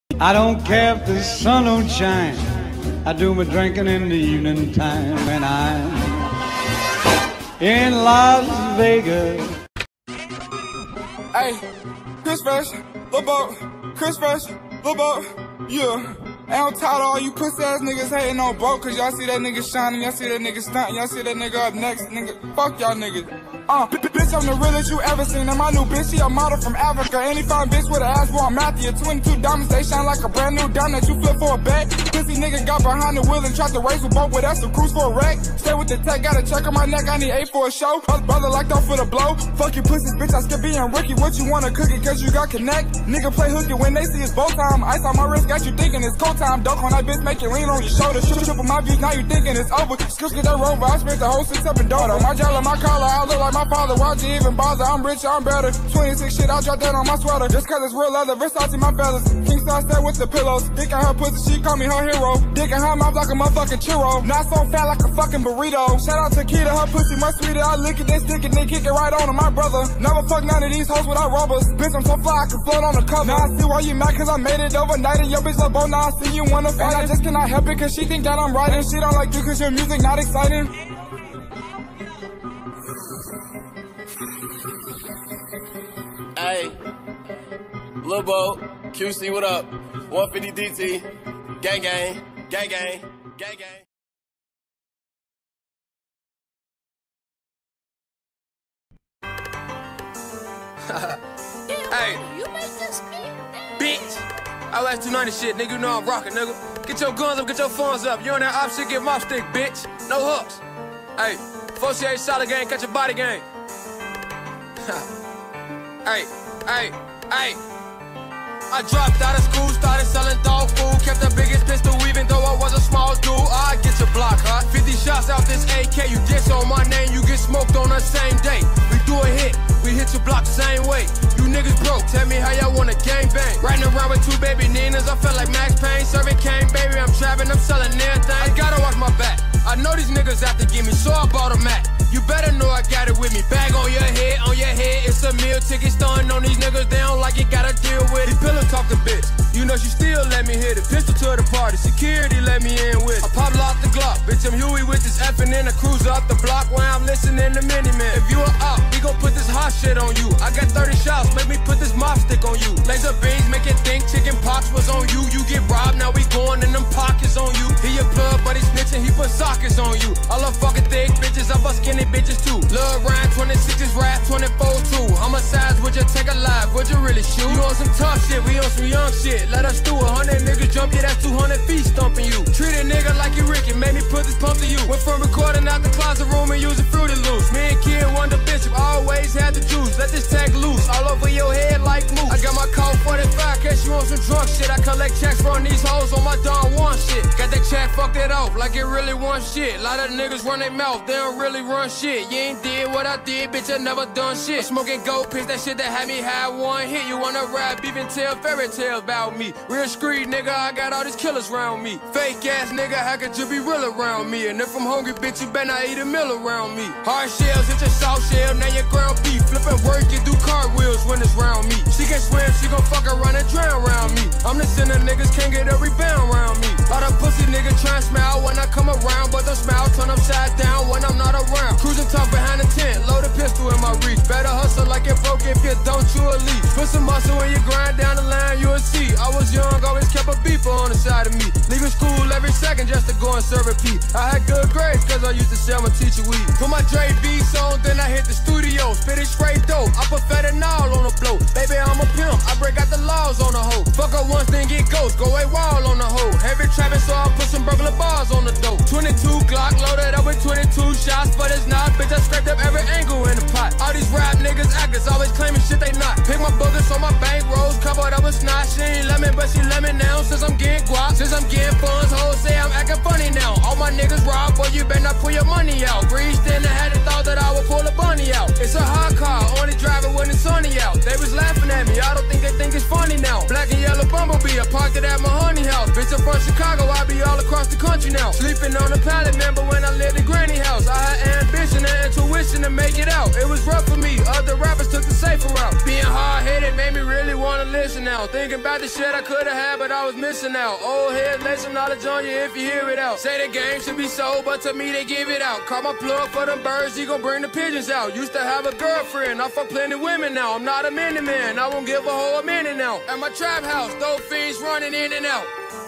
I don't care if the sun don't shine. I do my drinking in the evening time when I'm in Las Vegas. Hey, Chris Fresh, Lil Bo, Chris Fresh, Lil Bo, yeah. Hey, I'm tired of all you pussy ass niggas hating on Bo, cause y'all see that nigga shining, y'all see that nigga stunting, y'all see that nigga up next, nigga. Fuck y'all niggas. Bitch, I'm the realest you ever seen, and my new bitch, she a model from Africa. Any fine bitch with an ass wore Matthew. 22 diamonds, they shine like a brand new diamond that you flip for a bag. Pussy nigga got behind the wheel and tried to race with Bo, but that's a cruise for a wreck. Stay with the tech, got a check on my neck, I need 8 for a show. Brother locked off for the blow. Fuck you pussies, bitch, I skip being Ricky. What you wanna cook it, cause you got connect? Nigga play hooky when they see it's bow time. Ice on my wrist, got you thinking it's cold time. Dunk on that bitch, make it lean on your shoulder. Triple my views, now you thinking it's over. Skills get that rover, I spent the whole 6 up in Dodo. My gel and my collar, I look like my father. Why'd you even bother? I'm rich, I'm better. 26 shit, I drop that on my sweater. Just cause it's real leather, Versace my feathers. King size stay with the pillows. Dick in her pussy, she call me her hero. Dick in her mouth like a motherfucking churro. Not so fat like a fucking burrito. Shout out to Keita, her pussy much sweeter. I lick it, then stick it, then kick it right on to my brother. Never fuck none of these hoes without rubbers. Bitch, I'm so fly, I can float on the cover. Now I see why you mad, cause I made it overnight. And your bitch love Bo, now I see you wanna fight. And I just cannot help it, cause she think that I'm right. And she don't like you, cause your music not exciting. Hey, Lil Bo, QC, what up? 150 DT, gang gang, gang gang, gang gang. Hey, you make this bitch. I like 290 shit, nigga. You know I'm rockin', nigga. Get your guns up, get your phones up. You on that op shit, get mop stick, bitch. No hooks. Hey, 48 solid gang, catch your body gang. Hey, hey, hey. I dropped out of school, started selling dog food. Kept the biggest pistol even though I was a small dude. I get your block hot. 50 shots out this AK. You diss on my name, you get smoked on the same day. We do a hit, we hit your block the same way. You niggas broke, tell me how y'all wanna gang bang. Riding around with 2 baby Ninas, I felt like Max Payne. Serving cane, baby, I'm trapping, I'm selling everything. I gotta watch my back. I know these niggas have to give me, so I bought a Mac. You better know I got it with me. Bag on your head, it's a meal ticket. Stunning on these niggas, they don't like it, gotta deal with it. Pillow talk a bitch, you know she still let me hit it. Pistol to the party, security let me in with it. I pop lock the Glock, bitch, I'm Huey with this effing in a cruiser up the block where I'm listening to Miniman. If you a op, we gon' put this hot shit on you. I got 30 shots, make me put this mop stick on you. Laser beams make it think chicken pox was on you. You get robbed, now we going in them pockets on you. He a plug, but he snitching, he put sockets on you. I love fucking thick bitches, I bust skinny bitches too. Love Ryan 26's rap 24 too. Homicides, would you take a life? Would you really shoot? You on some tough shit, we on some young shit. Let us do 100 niggas jump, yeah, that's 200 feet stomping you. Treat a nigga like you Ricky, made me put this pump to you. Went from recording out the closet room and using Fruity Loops. Me and Kid Wonder Bishop always had the juice. Let this tag loose, all over your head like moose. I got my code 45, case you want some drunk shit. I collect checks from these hoes on my Don Juan shit. Got that check, fuck that off, like it really want shit. Lot of niggas run their mouth, they don't really run shit. You ain't did what I did, bitch, I never done shit. Smoking gold piss, that shit that had me high one hit. You wanna rap, even tell fairy tales about me. Real street nigga, I got all these killers around me. Fake ass nigga, how could you be real around me? And if I'm hungry, bitch, you better not eat a meal around me. Hard shells, hit your soft shell, now your ground beef. Flipping work, you do cartwheels when it's round me. She can swim, she gon' fuck around and drown around me. I'm the sinner, niggas can't get a rebound around me. Lot of pussy niggas try and smile when I come around, but the smile turn upside down when I'm not around. Cruising tough behind the tent, load a pistol in my reach. Better hustle like it broke, if you don't, you a leave. Put some muscle when you grind down the line, you'll see. I was young, always kept a beeper on the side of me. Leaving school every second just to go and serve a pee. I had good grades cause I used to sell my teacher weed. Put my Dre beats on, then I hit the studio. Spit it straight dope, I put fentanyl on the blow. Baby, I'm a pimp, I break out the laws on the hoe. Fuck up once, then get ghost, go a wall on the hoe. Heavy trapping, so I put some burglar bars on the dope. 22 Glock loaded up with 22 shots, but it's not, bitch, I scraped up every angle in the pot. All these rap niggas actors always claiming shit they not. Pick my boogers on my bank rolls, covered up with snot. She ain't let me, but she let me now. Since I'm getting guap, since I'm getting funds, hoes say I'm acting funny now. All my niggas rob, but you better not pull your money out. Breezed in and had the thought that I would pull a bunny out. It's a hot car, only drive it when it's sunny out. They was laughing at me, I don't think they think it's funny now. Black and yellow bumblebee, I parked it at my honey house. Bitch, I'm from Chicago, I be all across the country now. Sleeping on a pallet, remember when I lived in granny house. I had ambition and intuition to make it out. It was rough for me, other the rappers took the safer route. Being hard-headed made me really wanna listen now. Thinking about the shit I could've had, but I was missing out. Old head, lay some knowledge on you if you hear it out. Say the game should be sold, but to me they give it out. Call my plug for them birds, he gon' bring the pigeons out. Used to have a girlfriend, I fuck plenty women now. I'm not a mini man, I won't give a hoe a minute now. At my trap house, dope fiends running in and out.